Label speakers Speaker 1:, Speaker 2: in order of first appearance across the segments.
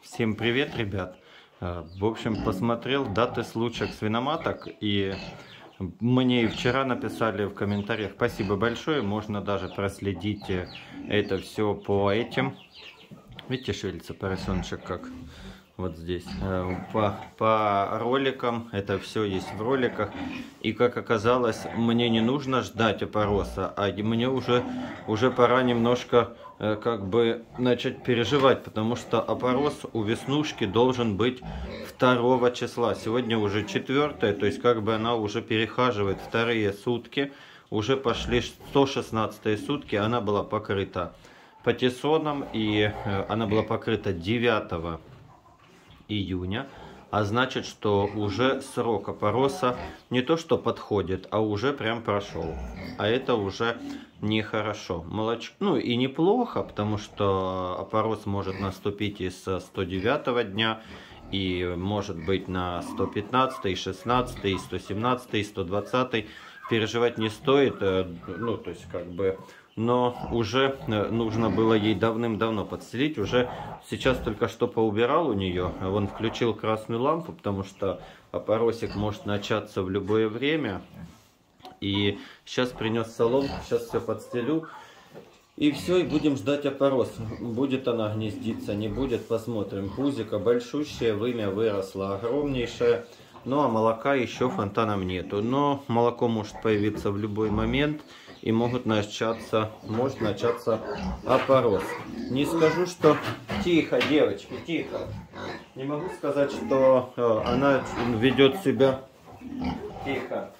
Speaker 1: Всем привет, ребят! В общем, посмотрел даты случаев свиноматок, и мне и вчера написали в комментариях, спасибо большое, можно даже проследить это все по этим. Видите, шевелится поросеночек как вот здесь. По роликам, это все есть в роликах. И как оказалось, мне не нужно ждать опороса, а мне уже пора немножко как бы начать переживать, потому что опорос у веснушки должен быть 2 числа. Сегодня уже 4, то есть как бы она уже перехаживает вторые сутки. Уже пошли 116 сутки, она была покрыта патиссоном, и она была покрыта 9 июня, а значит, что уже срок опороса не то что подходит, а уже прям прошел. А это уже нехорошо. Ну и неплохо, потому что опорос может наступить и со 109 дня, и может быть на 115, и 16, и 117, и 120. Переживать не стоит, ну то есть как бы... Но уже нужно было ей давным-давно подстелить. Уже сейчас только что поубирал у нее. Он включил красную лампу, потому что опоросик может начаться в любое время. И сейчас принес соломку, сейчас все подстелю. И все, и будем ждать опорос. Будет она гнездиться, не будет, посмотрим. Пузико большущее, вымя выросло огромнейшее. Ну а молока еще фонтаном нету. Но молоко может появиться в любой момент. И может начаться опорос. Не скажу, что... Тихо, девочки, тихо. Не могу сказать, что она ведет себя... Тихо.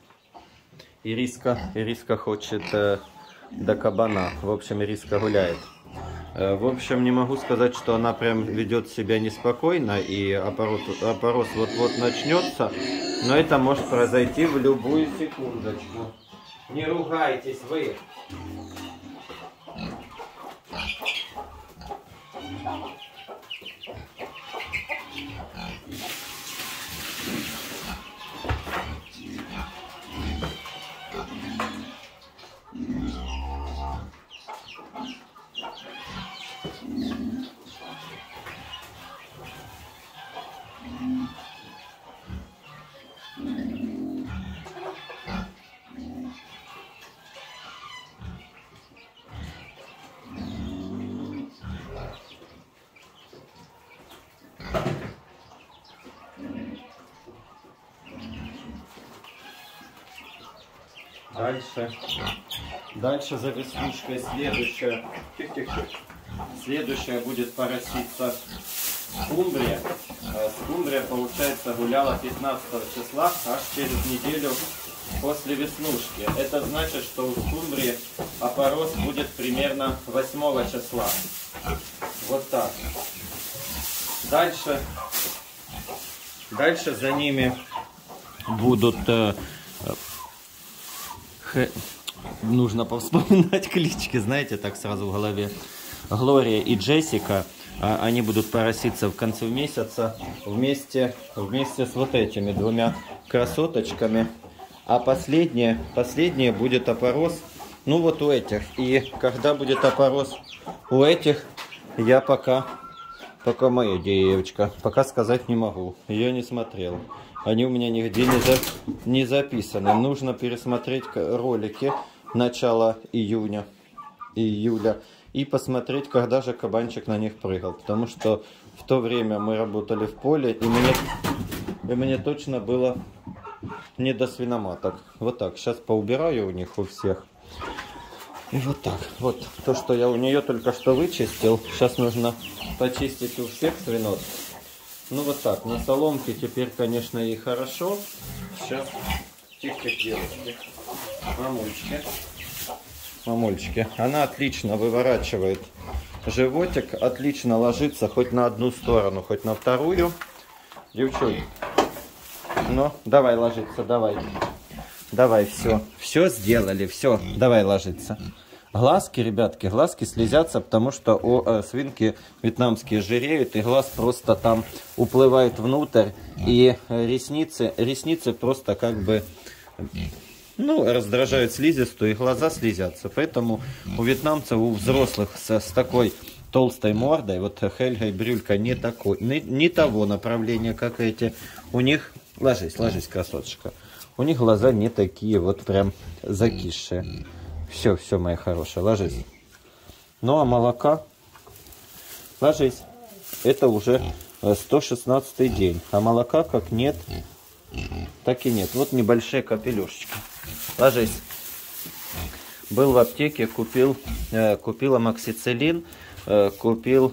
Speaker 1: Ириска хочет до кабана. В общем, Ириска гуляет. В общем, не могу сказать, что она прям ведет себя неспокойно, и опорос вот-вот начнется. Но это может произойти в любую секундочку. Не ругайтесь вы. Дальше за веснушкой следующая будет пороситься скумбрия. Скумбрия, получается, гуляла 15 числа, аж через неделю после веснушки. Это значит, что у скумбрии опорос будет примерно 8 числа. Вот так. Дальше за ними будут... Нужно повспоминать клички, знаете, так сразу в голове. Глория и Джессика, они будут пороситься в конце месяца вместе с вот этими 2 красоточками. А последнее будет опорос, ну вот у этих. И когда будет опорос у этих, я пока моя девочка, пока сказать не могу. Ее не смотрел. Они у меня нигде не записаны. Нужно пересмотреть ролики начала июля и посмотреть, когда же кабанчик на них прыгал. Потому что в то время мы работали в поле, и мне точно было не до свиноматок. Вот так. Сейчас поубираю у них у всех. И вот так. Вот то, что я у нее только что вычистил. Сейчас нужно почистить у всех свинот. Ну вот так, на соломке теперь, конечно, и хорошо. Сейчас, тихо, девочки, мамульчики. Она отлично выворачивает животик, отлично ложится хоть на одну сторону, хоть на вторую. Девчонки, ну, давай ложиться, давай. Давай, все сделали, все, давай ложиться. Глазки, ребятки, глазки слезятся, потому что у свинки вьетнамские жиреют, и глаз просто там уплывает внутрь, и ресницы просто как бы, ну, раздражают слизистую, и глаза слезятся. Поэтому у вьетнамцев, у взрослых с такой толстой мордой. Вот Хельга и Брюлька не того направления, как эти. У них, ложись, красоточка. У них глаза не такие вот прям закисшие. Все, моя хорошая, ложись. Ну а молока, ложись. Это уже 116 день. А молока как нет, так и нет. Вот небольшие капелюшечки. Ложись. Был в аптеке, купил амоксициллин, купил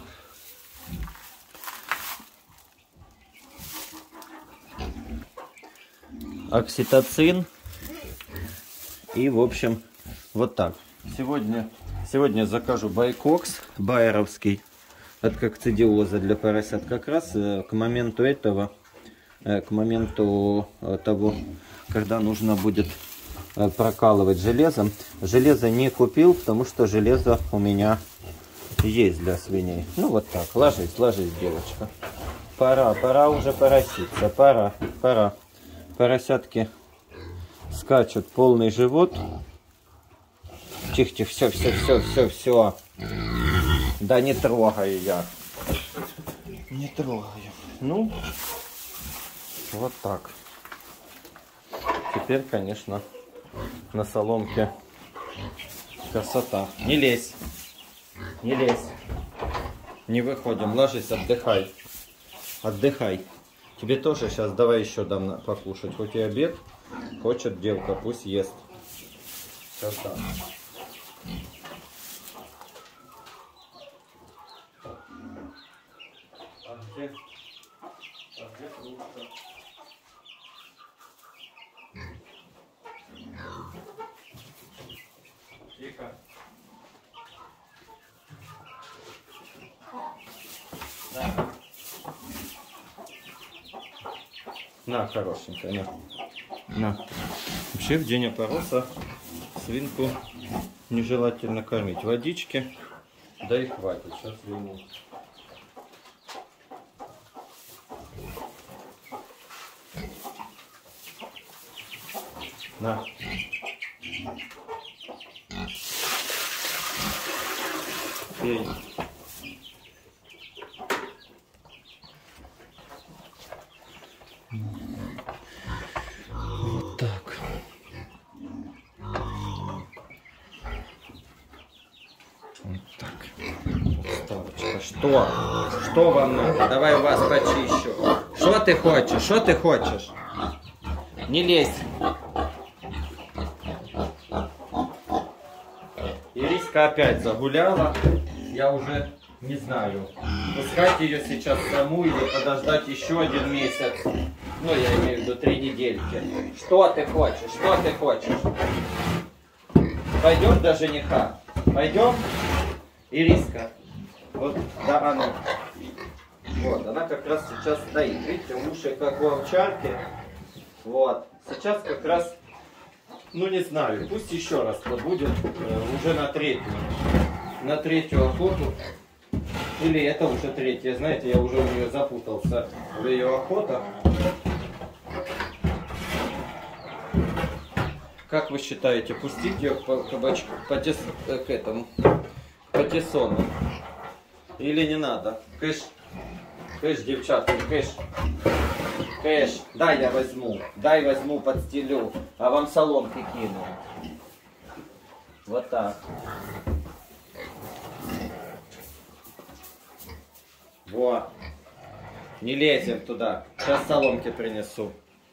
Speaker 1: окситоцин. И, в общем, вот так. Сегодня закажу байкокс байеровский от кокцидиоза для поросят. Как раз к моменту того, когда нужно будет прокалывать железом. Железо не купил, потому что железо у меня есть для свиней. Ну вот так, ложись, девочка. Пора уже пороситься, пора. Поросятки скачут полный живот. Тихо, все. Да не трогаю я. Не трогаю. Ну, вот так. Теперь, конечно, на соломке красота. Не лезь. Не выходим. Ложись, отдыхай. Тебе тоже сейчас давай еще дам покушать. Хоть и обед, хочет девка, пусть ест. Все так. А где фрукты? Тихо. На, хорошенькая, на. Вообще в день опороса свинку нежелательно кормить. Водички, да и хватит. Сейчас верну. На. Пей. Вот так. Вот так. Ставочка. Что вам надо? Давай у вас почищу. Что ты хочешь? Не лезь. Ириска опять загуляла. Я уже не знаю, пускать ее сейчас саму или подождать еще 1 месяц. Ну, я имею в виду 3 недельки. Что ты хочешь? Пойдем до жениха? Пойдем? Ириска. Вот, да, она. Вот, она как раз сейчас стоит. Видите, уши как у овчарки. Вот. Сейчас как раз, ну не знаю, пусть еще раз будет уже на 3-ю охоту. Или это уже 3-я, знаете, я уже у нее запутался в ее охотах. Как вы считаете, пустить ее по тесону? Или не надо? Кэш, девчатки, кэш, дай я возьму, подстелю, а вам соломки кину. Вот так. Вот. Не лезем туда. Сейчас соломки принесу.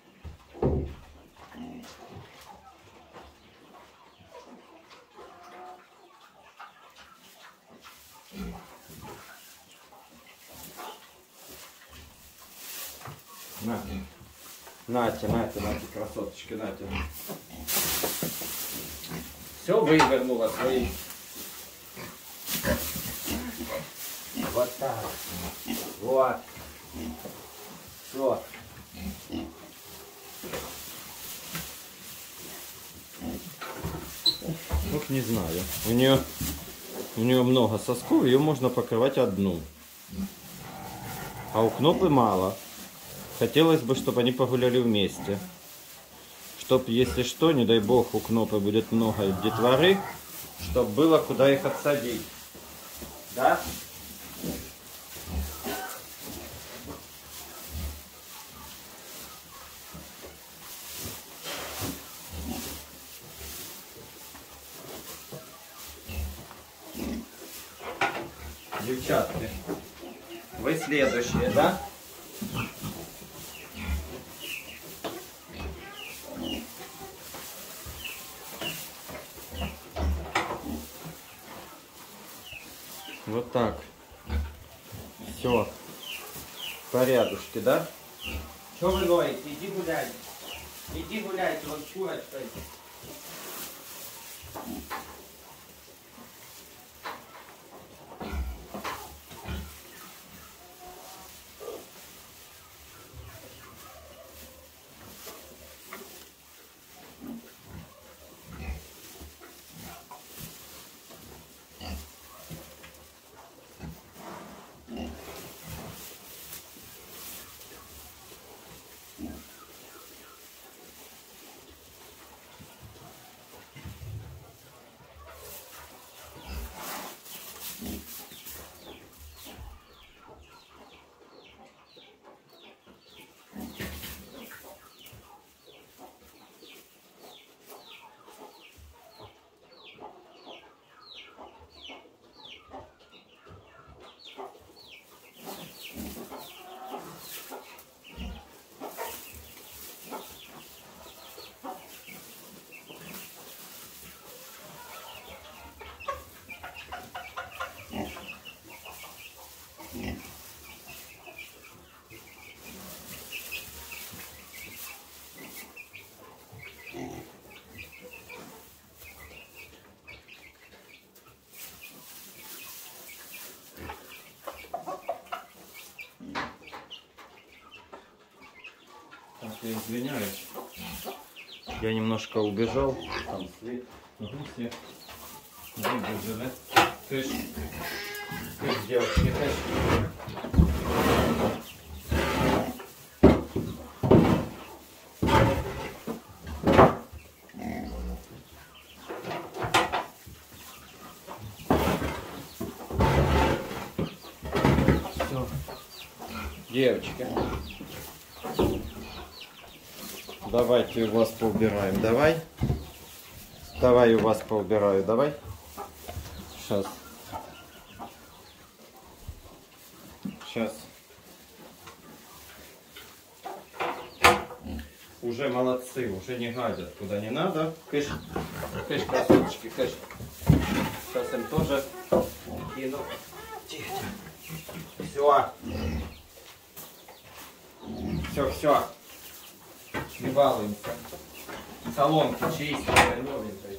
Speaker 1: Нате, красоточки, нате. Все вывернула свои. Вот так. Вот. Все. Вот не знаю. У нее много сосков, ее можно покрывать одну. А у Кнопы мало. Хотелось бы, чтобы они погуляли вместе. Чтоб, если что, не дай бог, у Кнопы будет много детворы, чтобы было куда их отсадить. Да? девчатки. Вы следующие, да? Вот так. Все. Порядочки, да? Что вы ноете? Иди гулять. Иди гулять, вот с курочкой. Так, я извиняюсь. Я немножко убежал. Там свет. Гуси. Выбежали. Кыш. Кыш, девочки, кыш. Все. Девочки. Давайте у вас поубираем. Давай. Давай у вас поубираю. Давай. Сейчас. Сейчас. Уже молодцы, уже не гадят куда не надо. Кыш. Кыш, красоточки, кыш. Сейчас им тоже кину. Все. Все, все. Не балуемся. Соломки чистые, новенькие.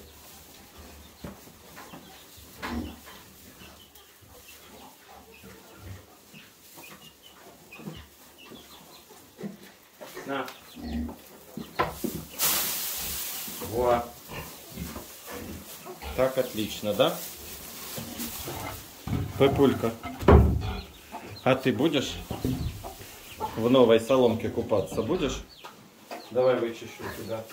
Speaker 1: На. Вот. Так отлично, да? Папулька, а ты будешь в новой соломке купаться? Будешь? Давай вычищу тебя.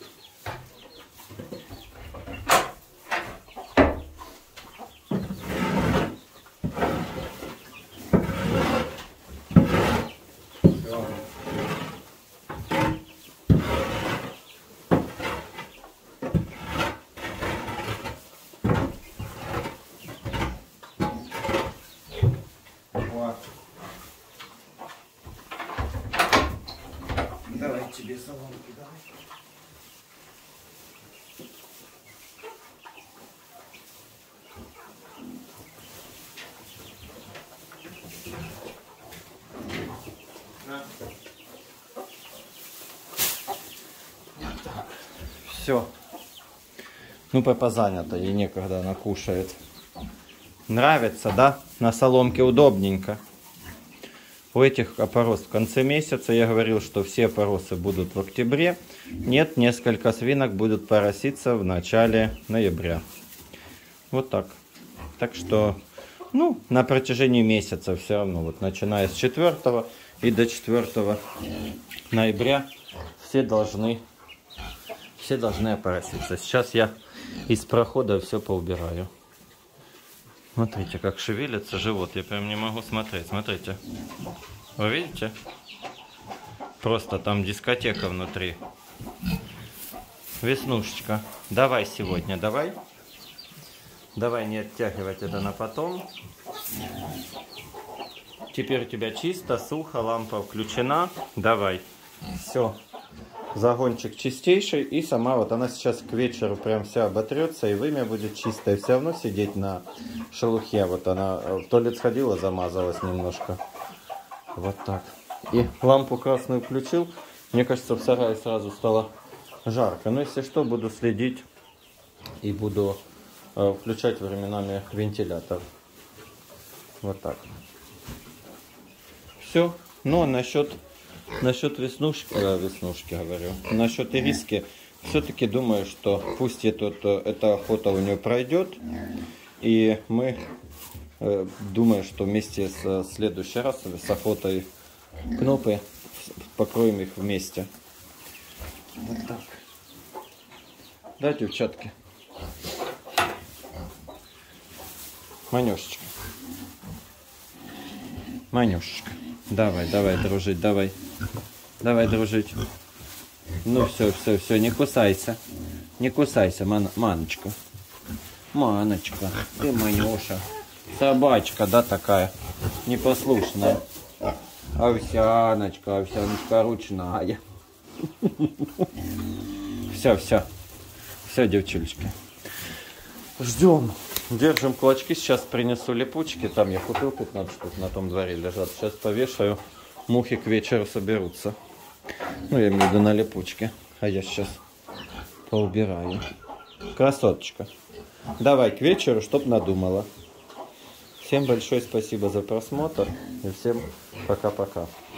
Speaker 1: Давай тебе соломки, давай. Все. Ну, Пеппа занята, ей некогда, она кушает. Нравится, да? На соломке удобненько. У этих опорос в конце месяца. Я говорил, что все опоросы будут в октябре. Нет, несколько свинок будут пороситься в начале ноября. Вот так. Так что, ну, на протяжении месяца все равно, вот начиная с 4 и до 4 ноября все должны опороситься. Сейчас я из прохода все поубираю. Смотрите, как шевелится живот. Я прям не могу смотреть. Смотрите. Вы видите? Просто там дискотека внутри. Веснушечка. Давай сегодня, давай. Давай не оттягивать это на потом. теперь у тебя чисто, сухо, лампа включена. Давай. Все. Загончик чистейший. И сама вот она сейчас к вечеру прям вся оботрется. И вымя будет чистое. Все равно сидеть на шелухе. Вот она в туалет сходила, замазалась немножко. Вот так. И лампу красную включил. Мне кажется, в сарае сразу стало жарко. Но если что, буду следить. И буду включать временами вентилятор. Вот так. Все. Ну, а насчет веснушки говорю, насчет ириски, все-таки думаю, что пусть эта охота у нее пройдет. И мы думаю, что вместе с следующий раз с охотой кнопы покроем их вместе. Вот так. Да, девчатки? Манюшечка. Манюшечка. Давай, дружить, давай. Давай, дружить. Ну, все, не кусайся. Не кусайся, Маночка. Маночка, ты Манюша. Собачка, да, такая, непослушная. Овсяночка ручная. Все, девчулечки. Ждем. Держим кулачки. Сейчас принесу липучки. Там я купил 15 штук, на том дворе лежат. Сейчас повешаю. Мухи к вечеру соберутся. Ну, я имею в виду на липучке. А я сейчас поубираю. Красоточка. Давай к вечеру, чтоб надумала. Всем большое спасибо за просмотр. И всем пока-пока.